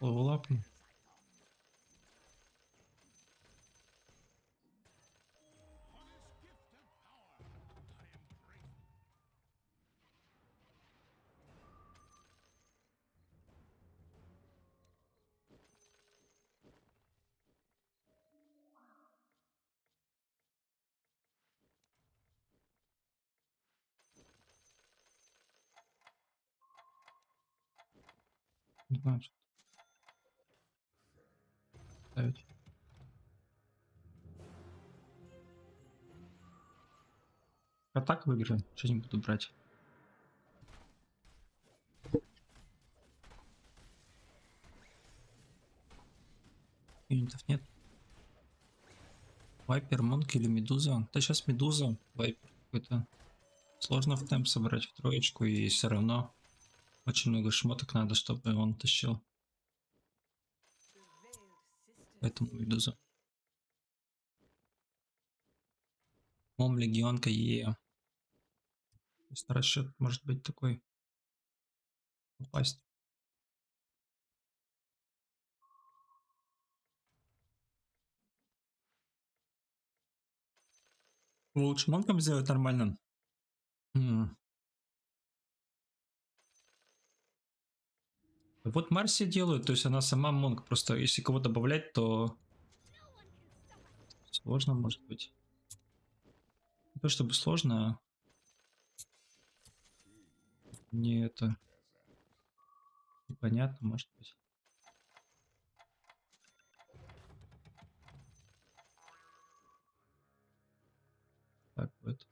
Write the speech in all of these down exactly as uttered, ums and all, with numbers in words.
Лапну. Не знаю, что ставить. А так выиграем. Что не буду брать. Юнитов нет. Вайпер, Монк или Медуза? Да сейчас Медуза. Вайпер какой-то. Сложно в темп собрать в троечку, и все равно очень много шмоток надо, чтобы он тащил. Поэтому Медуза. Мом, Легионка, Е. Расчет может быть такой. Упасть. Лучше Монком сделать нормально. М. Вот Марси делают, то есть она сама Монк. Просто если кого добавлять, то сложно может быть. Не то чтобы сложно, не это непонятно, может быть. Так вот.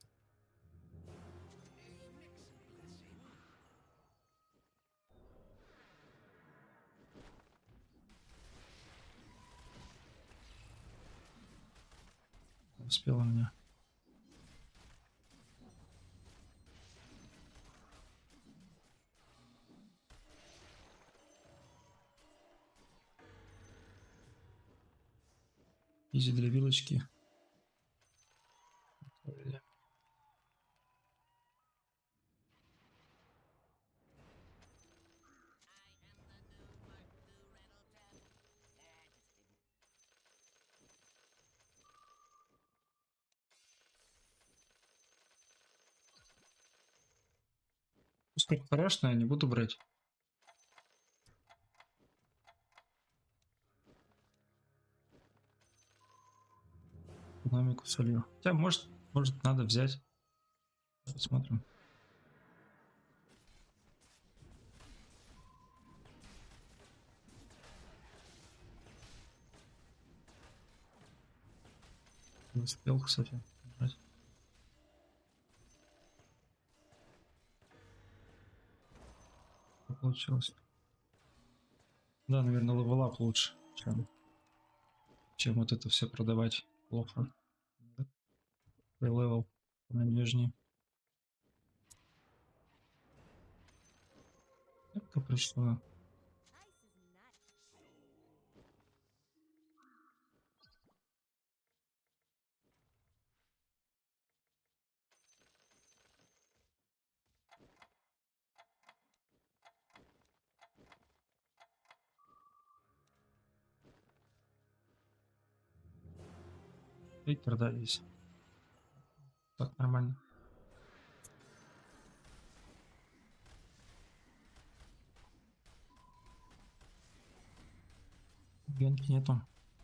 Успела меня. Изи для вилочки. Пускай страшно, я не буду брать. Экономику солью. Хотя может, может надо взять. Посмотрим. Не успел, кстати, брать. Получилось. Да, наверное, левелап лучше, чем, чем вот это все продавать плохо. Левел на нижний. Это пришло. И продались. Так, нормально. Генки нету.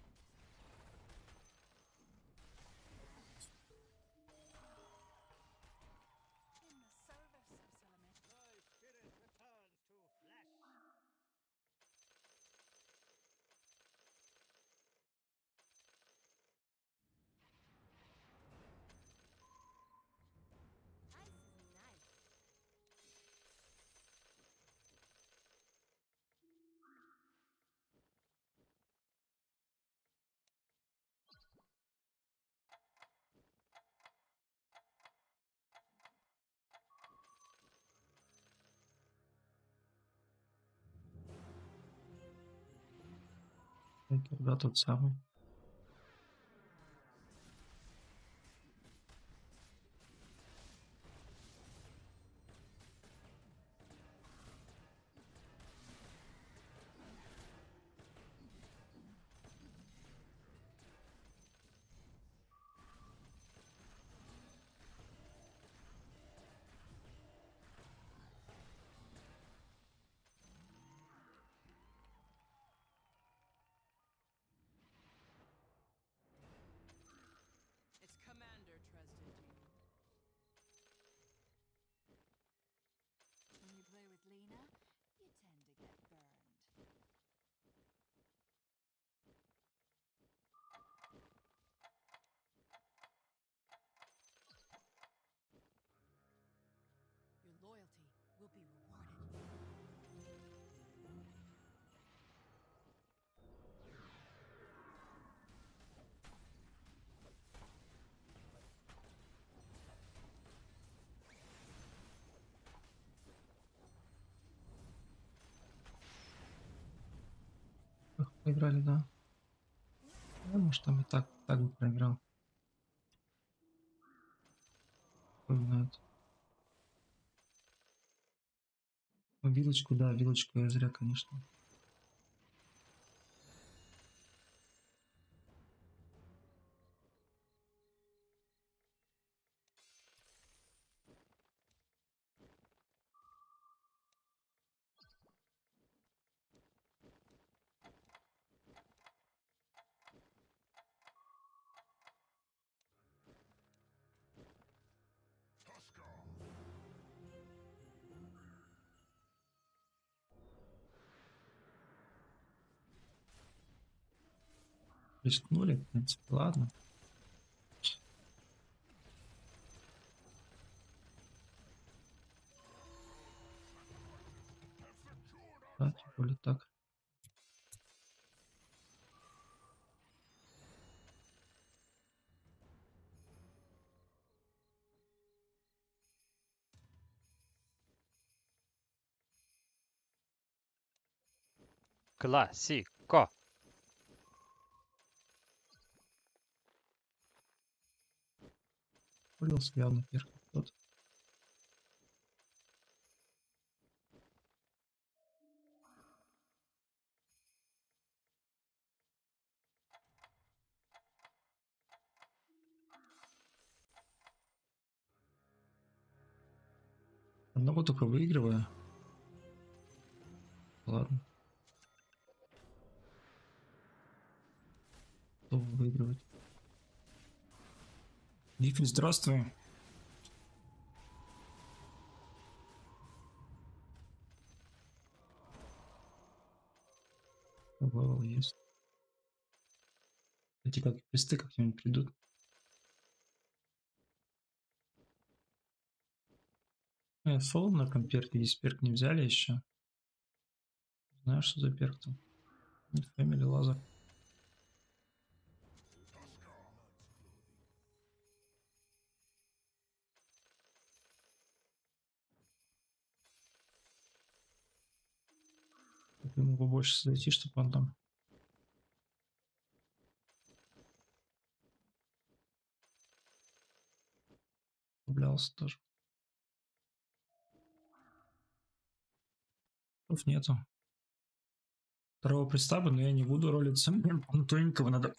Да, тот самый. проиграли, да. Да, может, там и так, так бы проиграл. Кто знает. Ну, вилочку, да, вилочку я зря, конечно. Рискнули, в принципе, ладно. Да, тем более так. Классико. Вылился явно первый кто-то. Одного только выигрываю. Ладно. Кто выигрывать? Диффи, здравствуй. Левел есть. Эти как квесты как-нибудь придут. Э, Сол на комперке, здесь перк не взяли еще. Знаешь, что за перк там? Фэмили лазер. Ему побольше зайти, чтобы он там поблялся тоже. Пров нету. Второго пристаба, но я не буду ролиться. Ну, тоненького надо.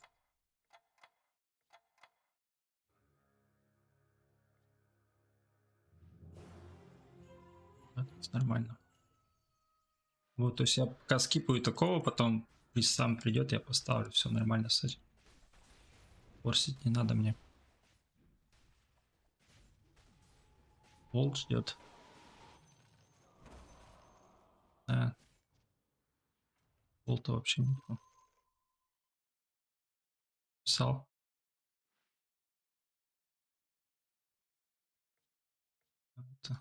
Это нормально. Вот, то есть я пока скипаю такого, потом приз сам придет, я поставлю. Все нормально с этим. Форсить не надо мне. Волк ждет. А, волта вообще не писал. Это.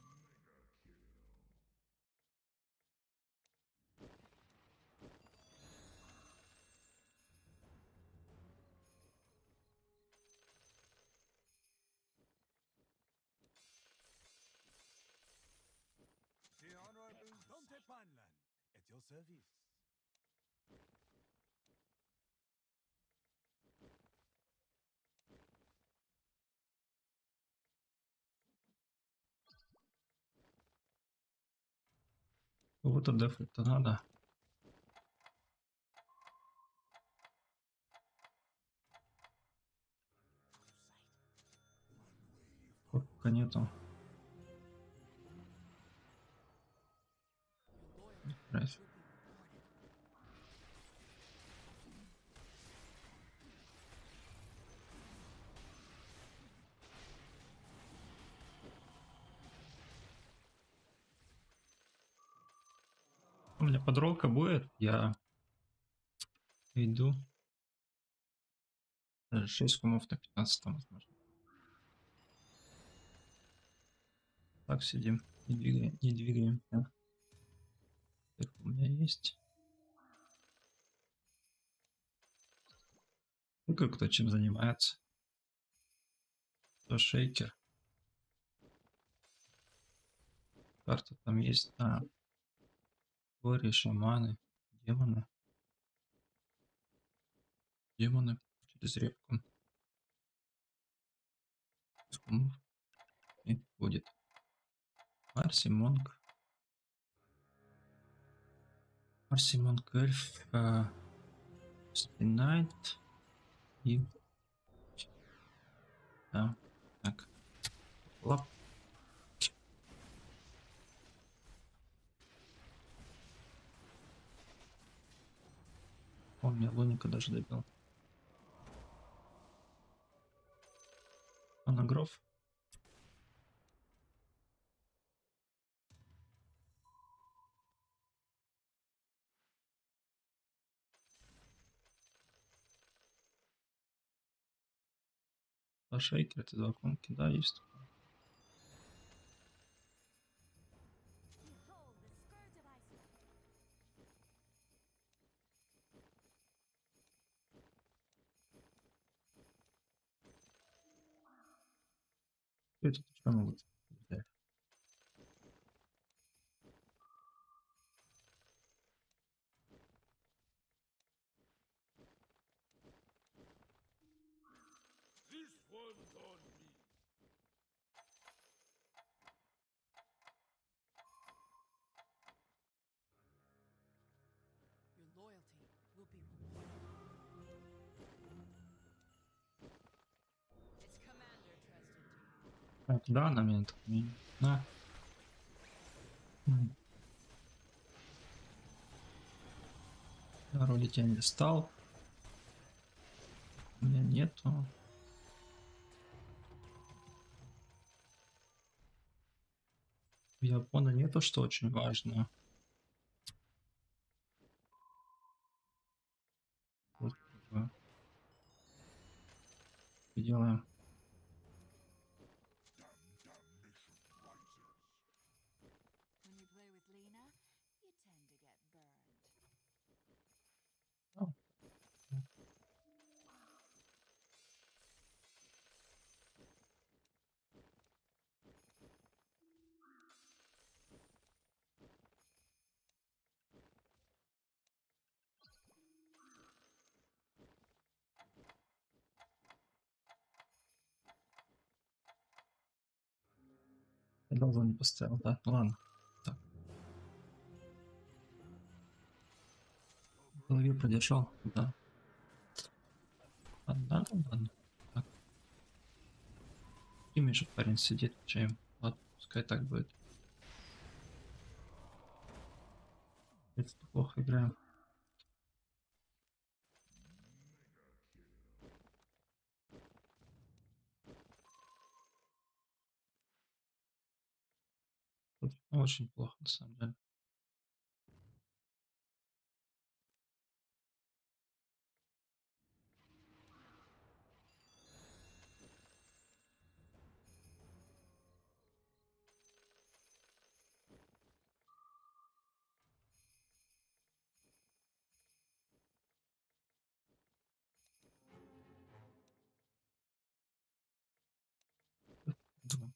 The Honorable Dante Panlan at your service. Вот-то дефать-то надо. Пока нету. Right. У меня подролка будет, я иду. Даже шесть кумов на пятнадцать возможно. Так, сидим, не двигаем, не двигаем. Так, у меня есть. Ну, как кто чем занимается. Кто шейкер. Карта там есть. А, горе, шаманы, демоны. демоны через репку. Скумов. И будет Марси, Монг. Марси, Монг, Эльф. Стенайт. И... Да. Так. Лап. Он меня луника даже добил. Анагров. Два шейкера, это два конки, да, есть. Behold the scourge of Iceland. Это что могут взять? This one's on me. Your loyalty will be rewarded. Its commander trusted to you. А, да, на меня так не... На. М. Я ролить я не стал. У меня нету. У Япона нету, что очень важно. Вот как бы делаем. When you play with Lena, you tend to get burned. А, я долго не поставил, да? Ну ладно. Так. В голове продержал, да. Ладно, ладно, ладно. Так. И между парень сидит, чем. Ладно, пускай так будет. Это плохо играем. Тут очень плохо, на самом деле. Думаю,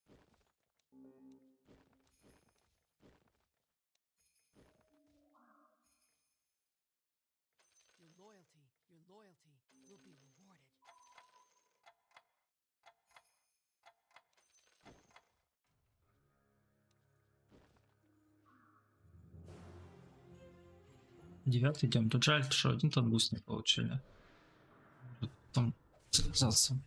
Your loyalty, your loyalty will be rewarded. девятый идем. Тут жаль, что один тот буст не получили. Может, там сказался.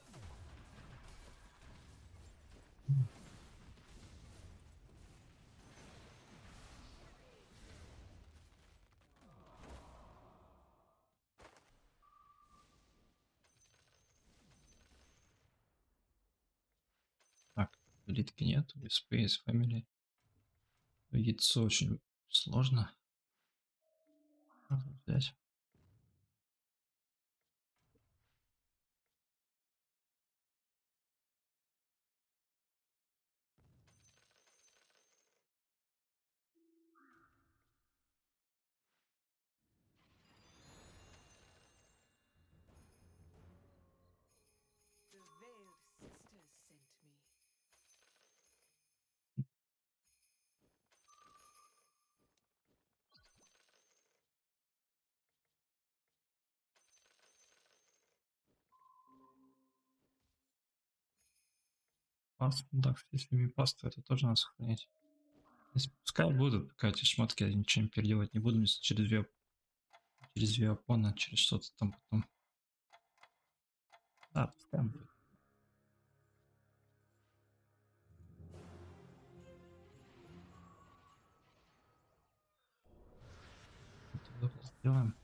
Так, элитки нет, Space Family. Яйцо очень сложно. Надо взять. The veiled sisters sent me. Паст, ну да, кстати, если пасту, это тоже надо сохранять. Если- Пускай будут, пока эти шмотки, я ничего не переделывать не буду, если через две, через две опоны, через что-то там потом. Да, пускай будет. Это сделаем.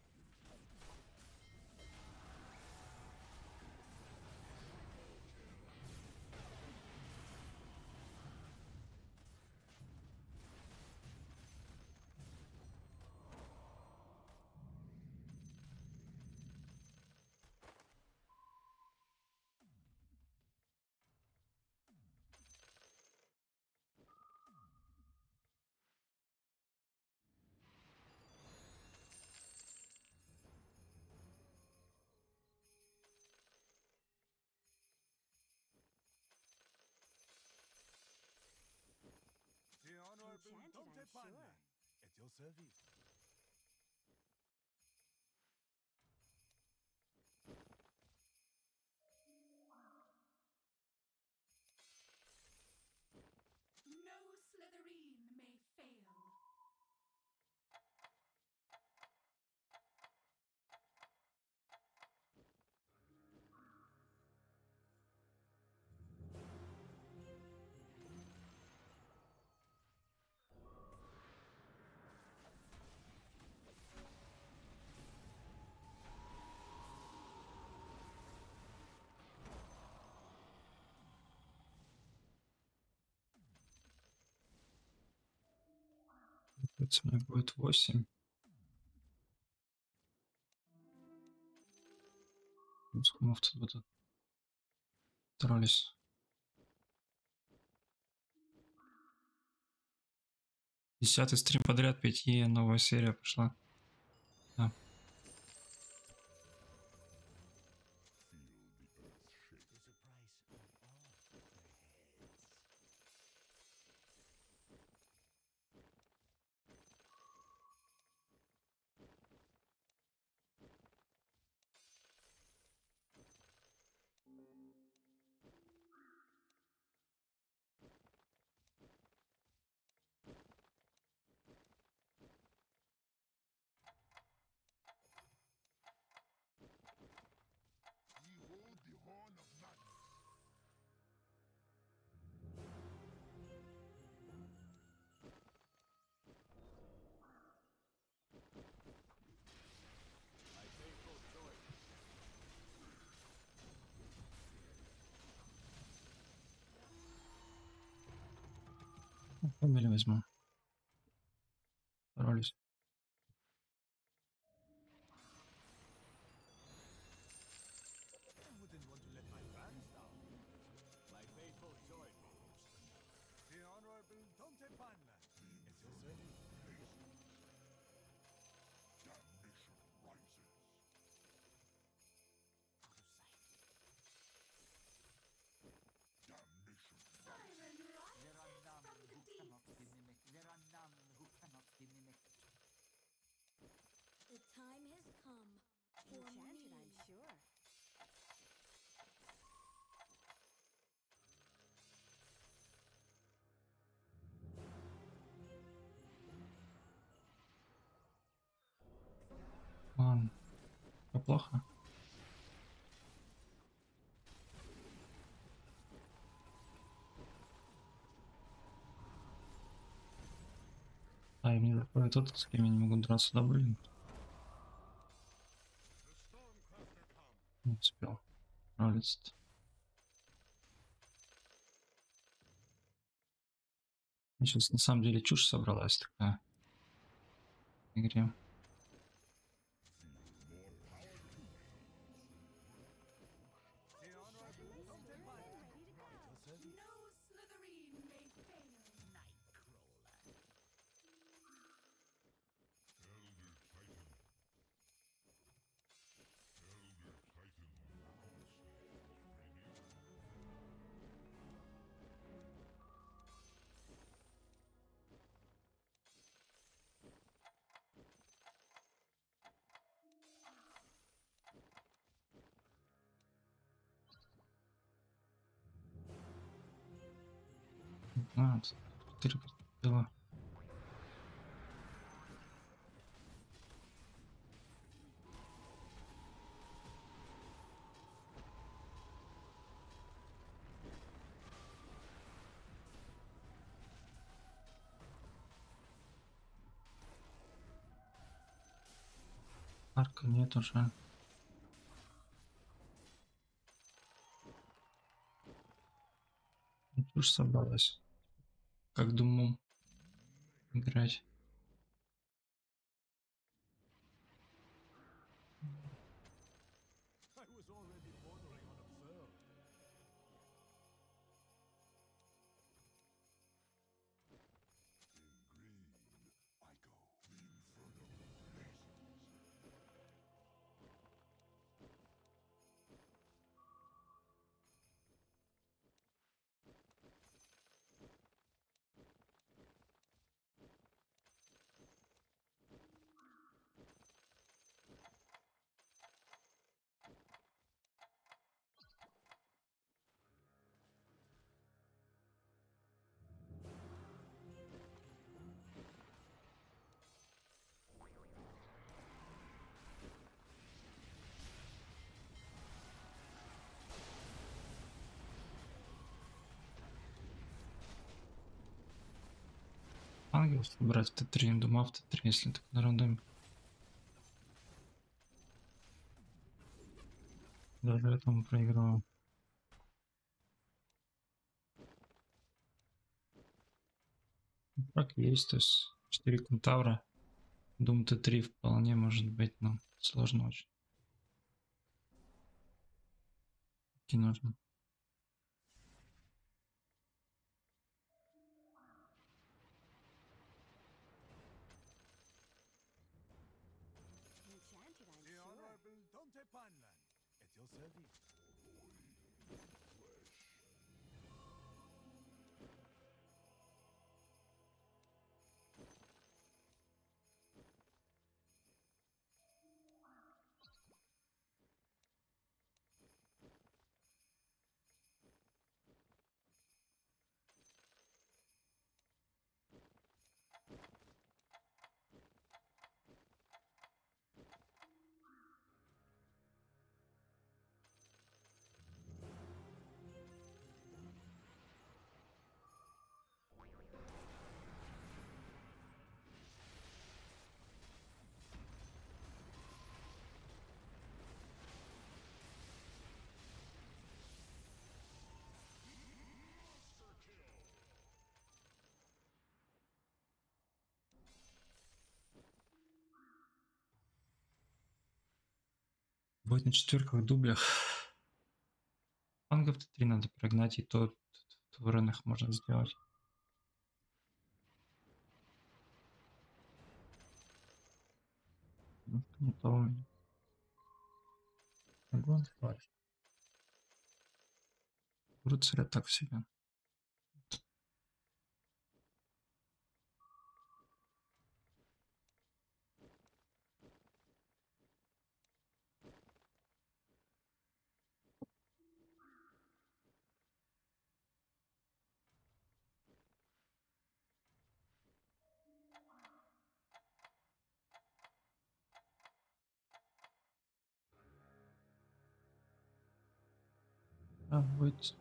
The Honorable Enchanted, Dante I'm Panlan. sure. At your service. No Slytherin may fail. Это у меня будет восемь. Сколько тут будут? Старались. Десятый стрим подряд, пять е, новая серия пошла. Да. Фамилию возьму. Старались. I wouldn't want to let my fans down. My faithful Zoidberg. The Honorable Dante Panlan. At your service. The time has come for Enchanted, me. I'm sure. Ладно. Всё плохо. А, и мне такой тот, с кем я не могу драться, да, блин? Не успел. Нравится-то. Сейчас на самом деле чушь собралась такая в игре. The Honorable Dante Panlan. At your service. No Slytherin may fail. А, тут четыре крокодила. Арка нет уже. Ну, чушь собралась. Как думал играть. I was already bordering on absurd. Ангел брать в Т три, думал в Т три, если так на рандоме. Даже этому проиграл. Так есть, то есть четыре кентавра. Дум Т три вполне может быть, но сложно очень. Какие нужно? Enchanted, I'm The sure. Honorable Dante Panlan, at your service. Будет на четверках дублях. Ангов Т три надо прогнать, и то в рынах можно сделать. Немножко не то у меня. Огонь хватит. Рыцаря так себе. А, будет.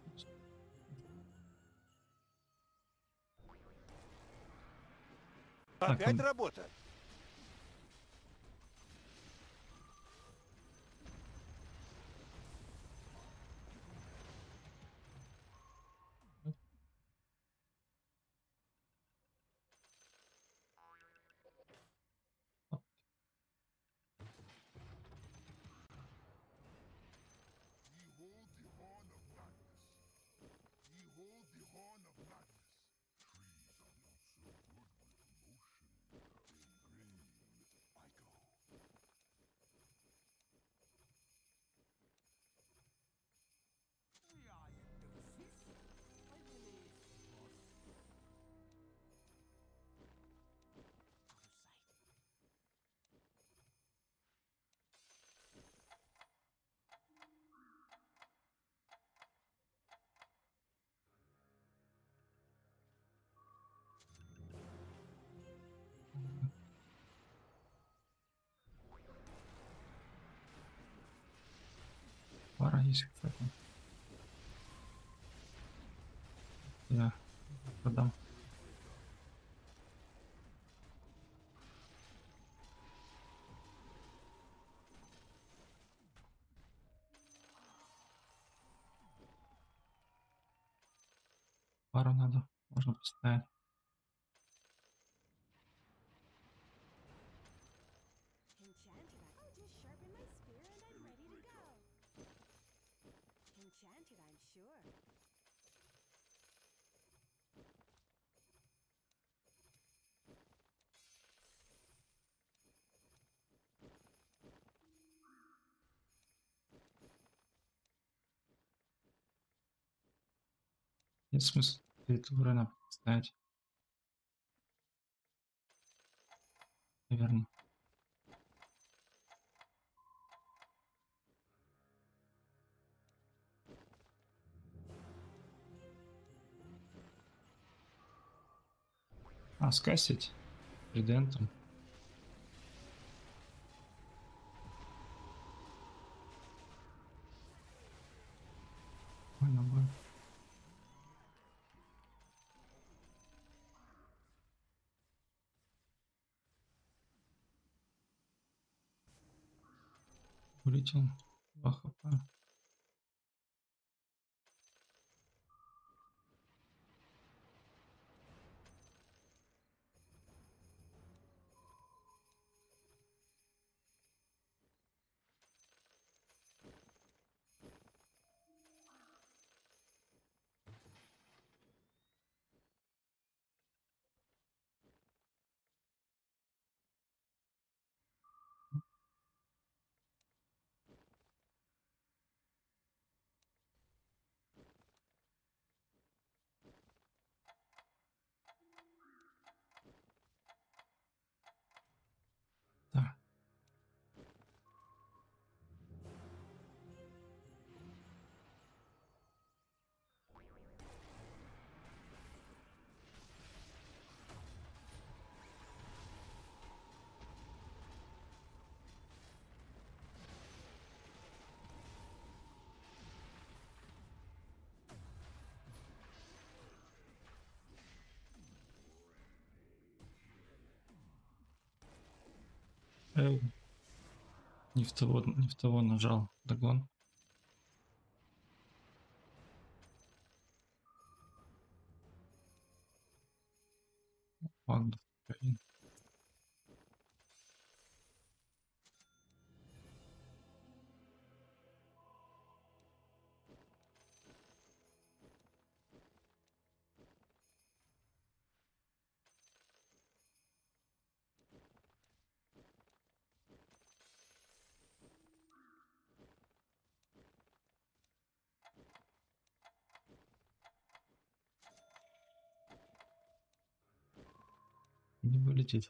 Так, Опять он- работа? есть какая-то. Я продам. Пару надо, можно поставить. Enchanted, I'll just sharpen my spear and I'm ready to go. Enchanted, I'm sure. Есть смысл перед урона поставить. Наверное. А, скастить редентом. Ой, набой. Улетел. два хп. Да. Эй. Не в того, не в того нажал. Догон. Ладно. Блин. Не вылетит.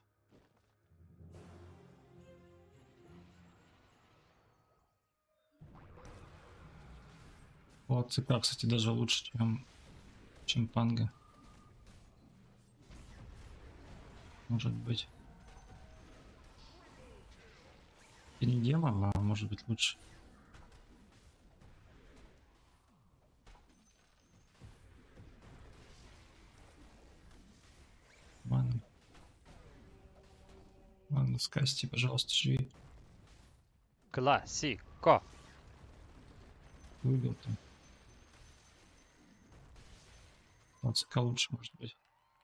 Вот ЦК, кстати, даже лучше, чем, чем Панга. Может быть. И не демон, а может быть лучше. Ладно. Ладно, скасти, пожалуйста, живи. Классико. Выбил там. Вот ЦК лучше, может быть.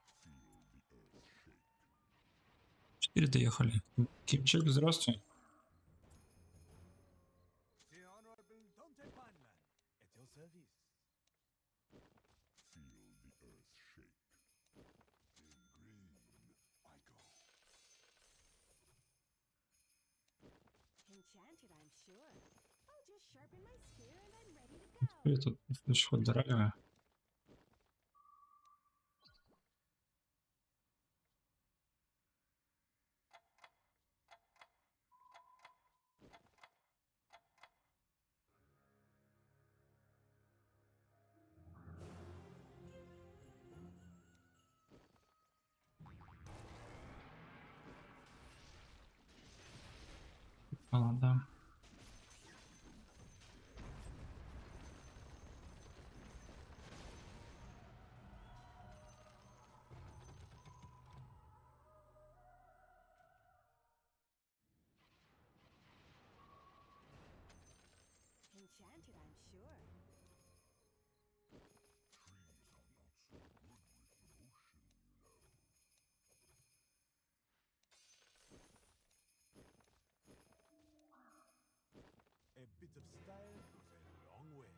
Четыре доехали. Кимчик, здравствуй. The Honorable Dante Panlan, at your service. Feel the earth shake. In green, I go. Enchanted, I'm sure. I'll just sharpen my spear and I'm ready to go. Я тут флеш-ход дорогая. А, да. enchanted, I'm sure. Trees are not so good with motion, you know. A bit of style goes a long way.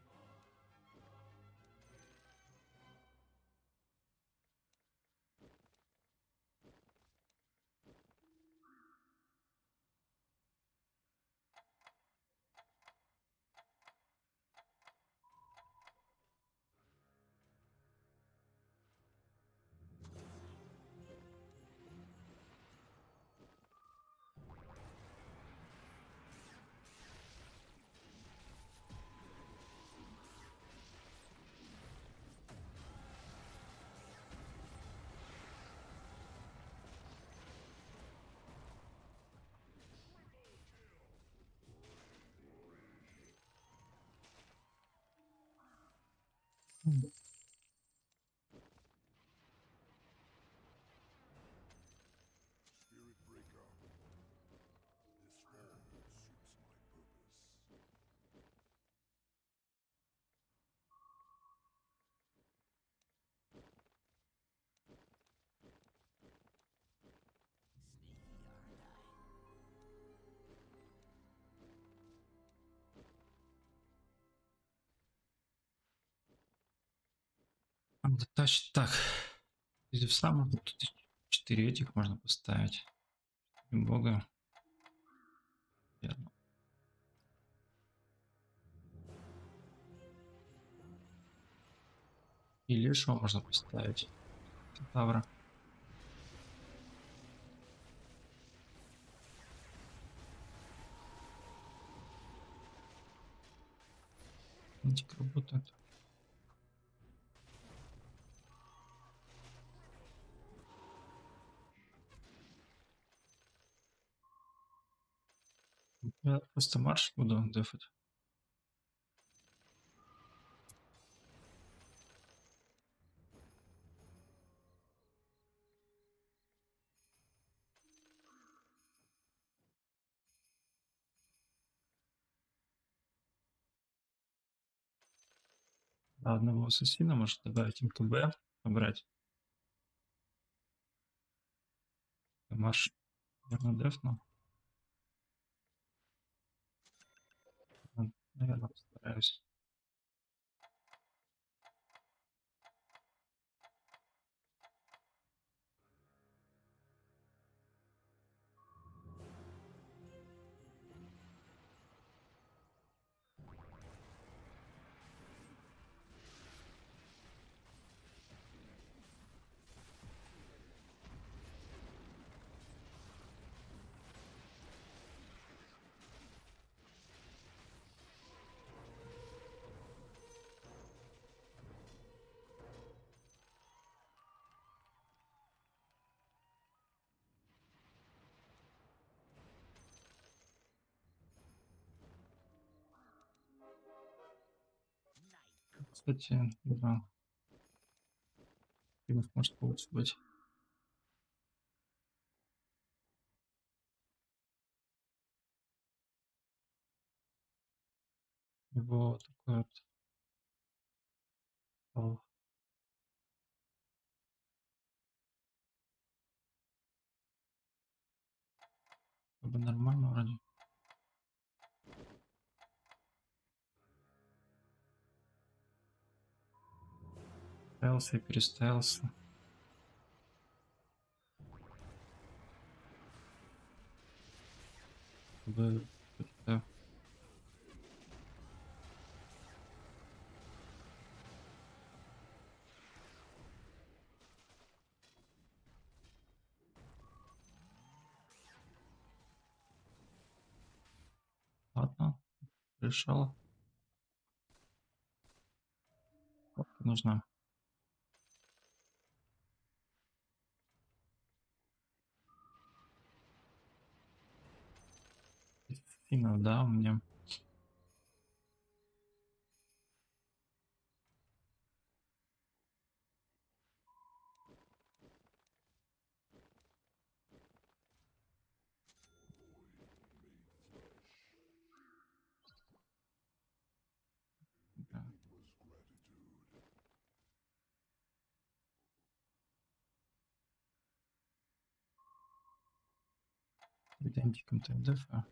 Spirit Breaker. This form suits my purpose. Sneaky, aren't I? Надо тащить. Так. Из самого тут четыре этих можно поставить. И бога. Верно. И лешего можно поставить. Кентавра. Дико работает. Я просто марш буду дефать. А одного ассасина может добавить МКБ, набрать. Марш, наверное, дефну. Наверное, постараюсь. Кстати, да. Фильмов может получше быть. Его такой вот стал как бы нормально вроде. Ставился и переставился. Чтобы как-то ладно, решала. Кнопка нужна. Финал, да, у меня. идентиком ТФ.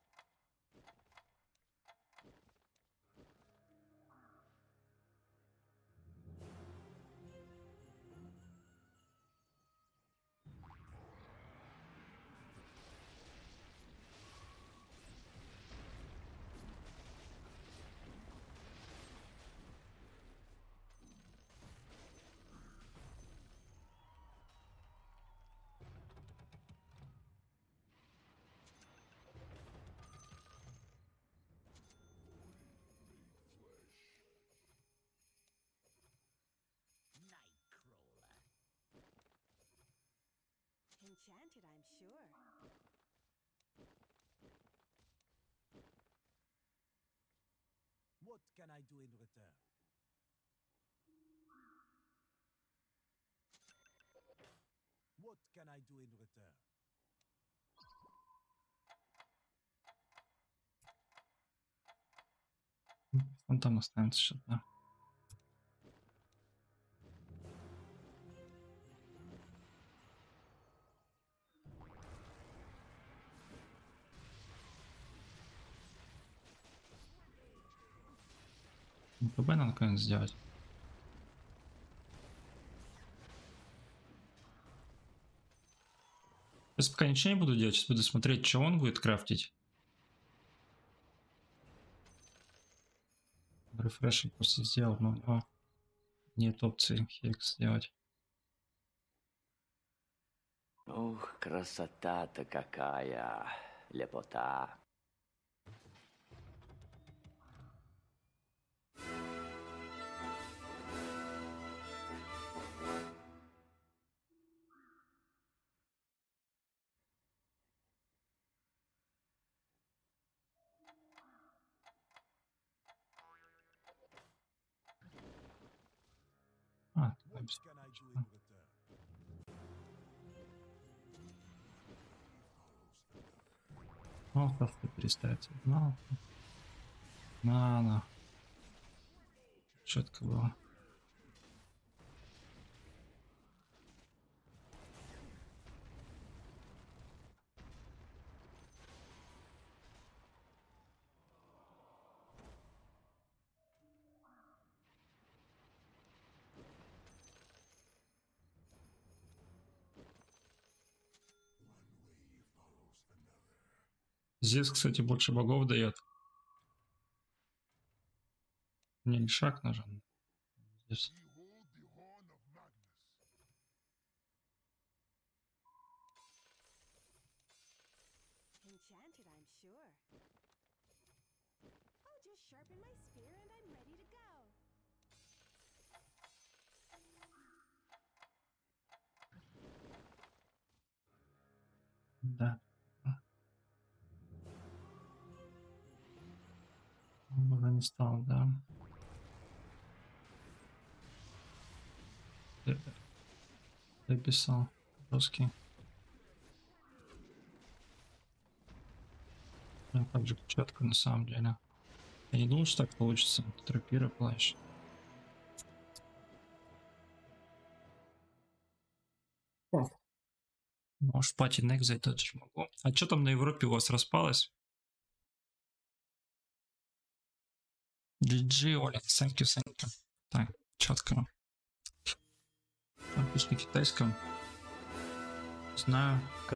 Enchanted, I'm sure. What can I do in return? What can I do in return? Он там останется сейчас, да. ПБ надо наконец сделать. Сейчас пока ничего не буду делать, сейчас буду смотреть, что он будет крафтить. Рефреш просто сделал, но у него нет опции хекс сделать. Ух, красота-то какая, лепота. А, What can I do in return? ну, просто переставить сигнал. На, на. Четко было. Здесь, кстати, больше богов дает. Мне не шаг нужен. Здесь. Behold the horn of madness. Enchanted, I'm sure. I'll just sharpen my spear and I'm ready to go. Да. Он уже не стал, да. Написал русский. Ну, как же четко на самом деле. Я не думал, что так получится. Тропира плащ. Может, пати нек зайти тоже могу. А что там на Европе у вас распалось? джи джи, Оля, thank you, thank you. Так, четко. Там пусть на китайском. Знаю.